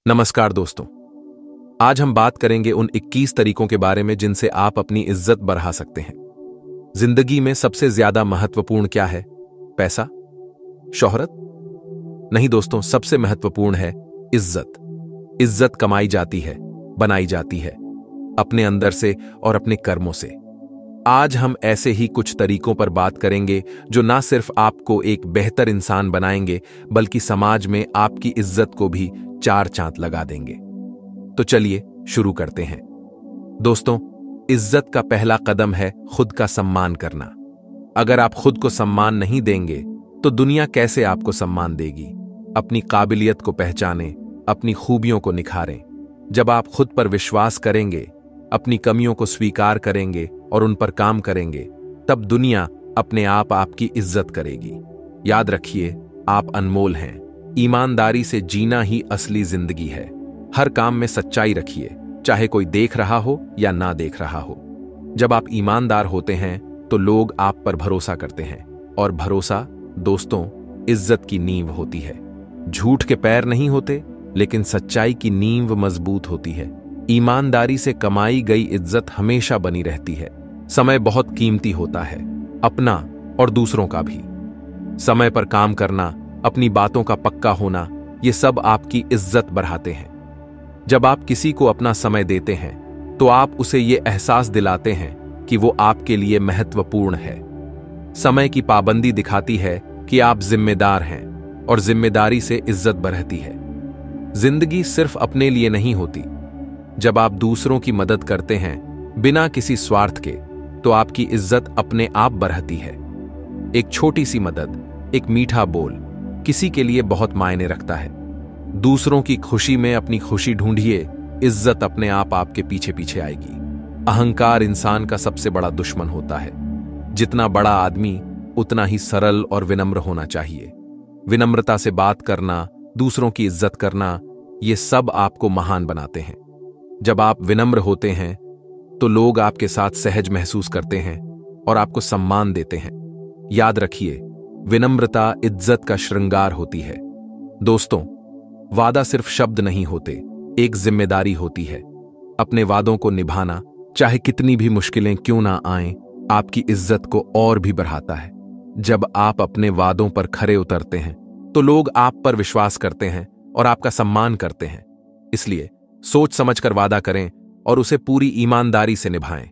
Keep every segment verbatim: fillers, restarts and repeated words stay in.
नमस्कार दोस्तों। आज हम बात करेंगे उन इक्कीस तरीकों के बारे में जिनसे आप अपनी इज्जत बढ़ा सकते हैं। जिंदगी में सबसे ज्यादा महत्वपूर्ण क्या है? पैसा? शोहरत? नहीं दोस्तों, सबसे महत्वपूर्ण है इज्जत। इज्जत कमाई जाती है, बनाई जाती है अपने अंदर से और अपने कर्मों से। आज हम ऐसे ही कुछ तरीकों पर बात करेंगे जो ना सिर्फ आपको एक बेहतर इंसान बनाएंगे बल्कि समाज में आपकी इज्जत को भी चार चांद लगा देंगे। तो चलिए शुरू करते हैं। दोस्तों, इज्जत का पहला कदम है खुद का सम्मान करना। अगर आप खुद को सम्मान नहीं देंगे तो दुनिया कैसे आपको सम्मान देगी? अपनी काबिलियत को पहचानें, अपनी खूबियों को निखारें। जब आप खुद पर विश्वास करेंगे, अपनी कमियों को स्वीकार करेंगे और उन पर काम करेंगे, तब दुनिया अपने आप आपकी इज्जत करेगी। याद रखिए, आप अनमोल हैं। ईमानदारी से जीना ही असली जिंदगी है। हर काम में सच्चाई रखिए, चाहे कोई देख रहा हो या ना देख रहा हो। जब आप ईमानदार होते हैं तो लोग आप पर भरोसा करते हैं, और भरोसा दोस्तों इज्जत की नींव होती है। झूठ के पैर नहीं होते, लेकिन सच्चाई की नींव मजबूत होती है। ईमानदारी से कमाई गई इज्जत हमेशा बनी रहती है। समय बहुत कीमती होता है, अपना और दूसरों का भी। समय पर काम करना, अपनी बातों का पक्का होना, ये सब आपकी इज्जत बढ़ाते हैं। जब आप किसी को अपना समय देते हैं तो आप उसे ये एहसास दिलाते हैं कि वो आपके लिए महत्वपूर्ण है। समय की पाबंदी दिखाती है कि आप जिम्मेदार हैं, और जिम्मेदारी से इज्जत बढ़ती है। जिंदगी सिर्फ अपने लिए नहीं होती। जब आप दूसरों की मदद करते हैं बिना किसी स्वार्थ के, तो आपकी इज्जत अपने आप बढ़ती है। एक छोटी सी मदद, एक मीठा बोल किसी के लिए बहुत मायने रखता है। दूसरों की खुशी में अपनी खुशी ढूंढिए, इज्जत अपने आप आपके पीछे पीछे आएगी। अहंकार इंसान का सबसे बड़ा दुश्मन होता है। जितना बड़ा आदमी, उतना ही सरल और विनम्र होना चाहिए। विनम्रता से बात करना, दूसरों की इज्जत करना, ये सब आपको महान बनाते हैं। जब आप विनम्र होते हैं तो लोग आपके साथ सहज महसूस करते हैं और आपको सम्मान देते हैं। याद रखिए, विनम्रता इज्जत का श्रृंगार होती है। दोस्तों, वादा सिर्फ शब्द नहीं होते, एक जिम्मेदारी होती है। अपने वादों को निभाना, चाहे कितनी भी मुश्किलें क्यों ना आएं, आपकी इज्जत को और भी बढ़ाता है। जब आप अपने वादों पर खरे उतरते हैं तो लोग आप पर विश्वास करते हैं और आपका सम्मान करते हैं। इसलिए सोच समझकर वादा करें और उसे पूरी ईमानदारी से निभाएं।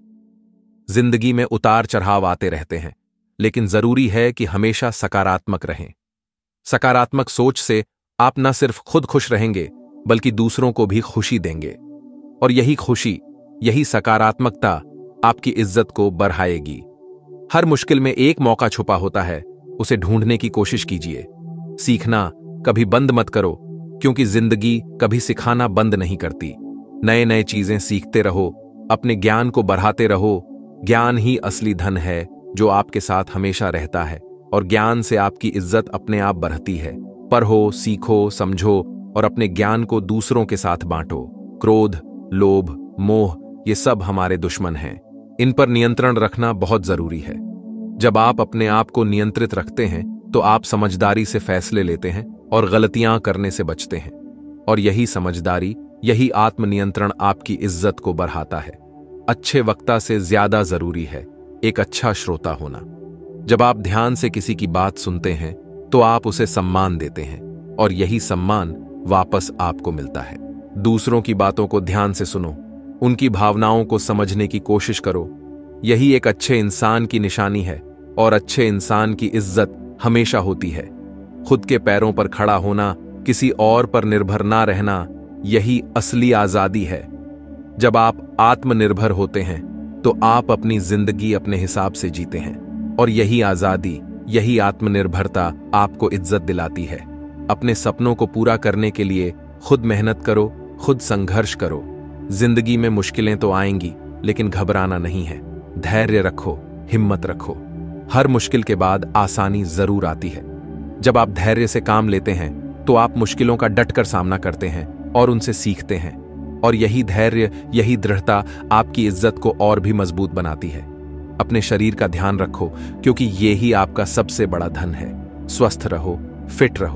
जिंदगी में उतार चढ़ाव आते रहते हैं, लेकिन जरूरी है कि हमेशा सकारात्मक रहें। सकारात्मक सोच से आप न सिर्फ खुद खुश रहेंगे बल्कि दूसरों को भी खुशी देंगे, और यही खुशी, यही सकारात्मकता आपकी इज्जत को बढ़ाएगी। हर मुश्किल में एक मौका छुपा होता है, उसे ढूंढने की कोशिश कीजिए। सीखना कभी बंद मत करो, क्योंकि जिंदगी कभी सिखाना बंद नहीं करती। नए नए चीजें सीखते रहो, अपने ज्ञान को बढ़ाते रहो। ज्ञान ही असली धन है जो आपके साथ हमेशा रहता है, और ज्ञान से आपकी इज्जत अपने आप बढ़ती है। पढ़ो, सीखो, समझो और अपने ज्ञान को दूसरों के साथ बांटो। क्रोध, लोभ, मोह, ये सब हमारे दुश्मन हैं। इन पर नियंत्रण रखना बहुत जरूरी है। जब आप अपने आप को नियंत्रित रखते हैं तो आप समझदारी से फैसले लेते हैं और गलतियां करने से बचते हैं, और यही समझदारी, यही आत्मनियंत्रण आपकी इज्जत को बढ़ाता है। अच्छे वक्ता से ज्यादा जरूरी है एक अच्छा श्रोता होना। जब आप ध्यान से किसी की बात सुनते हैं तो आप उसे सम्मान देते हैं, और यही सम्मान वापस आपको मिलता है। दूसरों की बातों को ध्यान से सुनो, उनकी भावनाओं को समझने की कोशिश करो। यही एक अच्छे इंसान की निशानी है, और अच्छे इंसान की इज्जत हमेशा होती है। खुद के पैरों पर खड़ा होना, किसी और पर निर्भर ना रहना, यही असली आजादी है। जब आप आत्मनिर्भर होते हैं तो आप अपनी जिंदगी अपने हिसाब से जीते हैं, और यही आजादी, यही आत्मनिर्भरता आपको इज्जत दिलाती है। अपने सपनों को पूरा करने के लिए खुद मेहनत करो, खुद संघर्ष करो। जिंदगी में मुश्किलें तो आएंगी, लेकिन घबराना नहीं है। धैर्य रखो, हिम्मत रखो। हर मुश्किल के बाद आसानी जरूर आती है। जब आप धैर्य से काम लेते हैं तो आप मुश्किलों का डटकर सामना करते हैं और उनसे सीखते हैं, और यही धैर्य, यही दृढ़ता आपकी इज्जत को और भी मजबूत बनाती है। अपने शरीर का ध्यान रखो, क्योंकि ये ही आपका सबसे बड़ा धन है। स्वस्थ रहो, फिट रहो,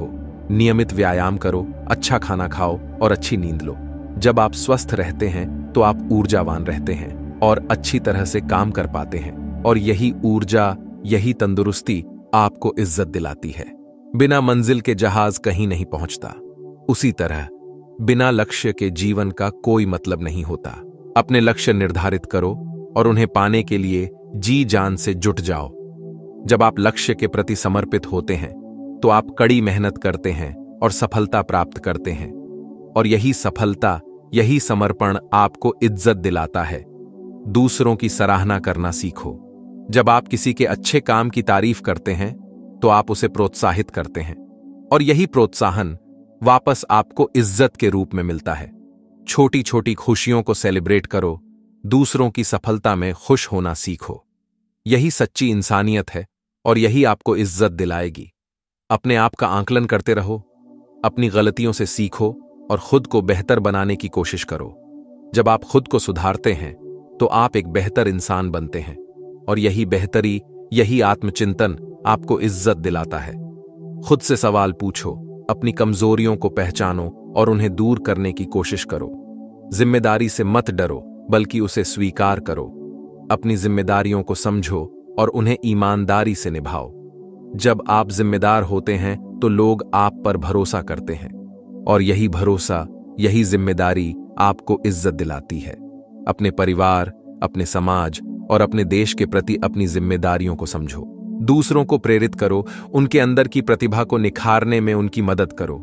नियमित व्यायाम करो, अच्छा खाना खाओ और अच्छी नींद लो। जब आप स्वस्थ रहते हैं तो आप ऊर्जावान रहते हैं और अच्छी तरह से काम कर पाते हैं, और यही ऊर्जा, यही तंदुरुस्ती आपको इज्जत दिलाती है। बिना मंजिल के जहाज कहीं नहीं पहुंचता, उसी तरह बिना लक्ष्य के जीवन का कोई मतलब नहीं होता। अपने लक्ष्य निर्धारित करो और उन्हें पाने के लिए जी जान से जुट जाओ। जब आप लक्ष्य के प्रति समर्पित होते हैं तो आप कड़ी मेहनत करते हैं और सफलता प्राप्त करते हैं, और यही सफलता, यही समर्पण आपको इज्जत दिलाता है। दूसरों की सराहना करना सीखो। जब आप किसी के अच्छे काम की तारीफ करते हैं तो आप उसे प्रोत्साहित करते हैं, और यही प्रोत्साहन वापस आपको इज्जत के रूप में मिलता है। छोटी छोटी खुशियों को सेलिब्रेट करो, दूसरों की सफलता में खुश होना सीखो। यही सच्ची इंसानियत है और यही आपको इज्जत दिलाएगी। अपने आप का आकलन करते रहो, अपनी गलतियों से सीखो और खुद को बेहतर बनाने की कोशिश करो। जब आप खुद को सुधारते हैं तो आप एक बेहतर इंसान बनते हैं, और यही बेहतरी, यही आत्मचिंतन आपको इज्जत दिलाता है। खुद से सवाल पूछो, अपनी कमजोरियों को पहचानो और उन्हें दूर करने की कोशिश करो। जिम्मेदारी से मत डरो, बल्कि उसे स्वीकार करो। अपनी जिम्मेदारियों को समझो और उन्हें ईमानदारी से निभाओ। जब आप जिम्मेदार होते हैं तो लोग आप पर भरोसा करते हैं, और यही भरोसा, यही जिम्मेदारी आपको इज्जत दिलाती है। अपने परिवार, अपने समाज और अपने देश के प्रति अपनी जिम्मेदारियों को समझो। दूसरों को प्रेरित करो, उनके अंदर की प्रतिभा को निखारने में उनकी मदद करो।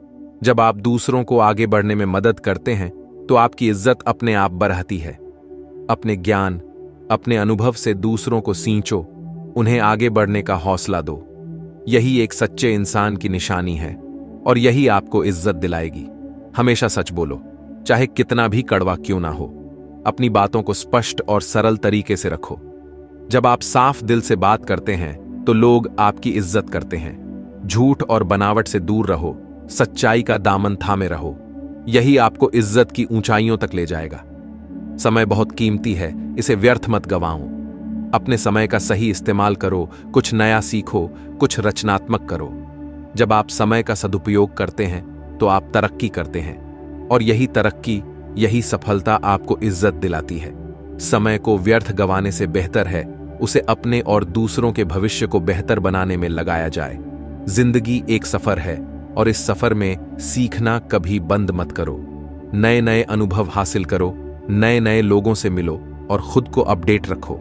जब आप दूसरों को आगे बढ़ने में मदद करते हैं तो आपकी इज्जत अपने आप बढ़ती है। अपने ज्ञान, अपने अनुभव से दूसरों को सींचो, उन्हें आगे बढ़ने का हौसला दो। यही एक सच्चे इंसान की निशानी है, और यही आपको इज्जत दिलाएगी। हमेशा सच बोलो, चाहे कितना भी कड़वा क्यों ना हो। अपनी बातों को स्पष्ट और सरल तरीके से रखो। जब आप साफ दिल से बात करते हैं तो लोग आपकी इज्जत करते हैं। झूठ और बनावट से दूर रहो, सच्चाई का दामन थामे रहो। यही आपको इज्जत की ऊंचाइयों तक ले जाएगा। समय बहुत कीमती है, इसे व्यर्थ मत गंवाओ। अपने समय का सही इस्तेमाल करो, कुछ नया सीखो, कुछ रचनात्मक करो। जब आप समय का सदुपयोग करते हैं तो आप तरक्की करते हैं, और यही तरक्की, यही सफलता आपको इज्जत दिलाती है। समय को व्यर्थ गंवाने से बेहतर है उसे अपने और दूसरों के भविष्य को बेहतर बनाने में लगाया जाए। जिंदगी एक सफर है, और इस सफर में सीखना कभी बंद मत करो। नए नए अनुभव हासिल करो, नए नए लोगों से मिलो और खुद को अपडेट रखो।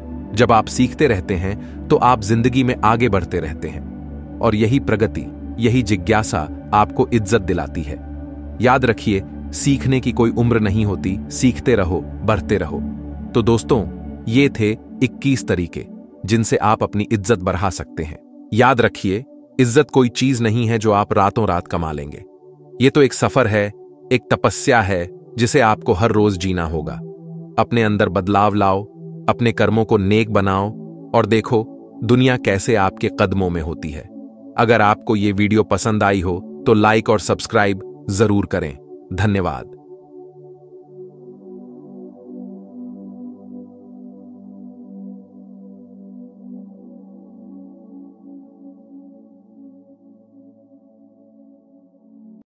जब आप सीखते रहते हैं तो आप जिंदगी में आगे बढ़ते रहते हैं, और यही प्रगति, यही जिज्ञासा आपको इज्जत दिलाती है। याद रखिए, सीखने की कोई उम्र नहीं होती, सीखते रहो, बढ़ते रहो। तो दोस्तों, ये थे इक्कीस तरीके जिनसे आप अपनी इज्जत बढ़ा सकते हैं। याद रखिए, इज्जत कोई चीज नहीं है जो आप रातों रात कमा लेंगे। ये तो एक सफर है, एक तपस्या है जिसे आपको हर रोज जीना होगा। अपने अंदर बदलाव लाओ, अपने कर्मों को नेक बनाओ, और देखो दुनिया कैसे आपके कदमों में होती है। अगर आपको ये वीडियो पसंद आई हो तो लाइक और सब्सक्राइब जरूर करें। धन्यवाद।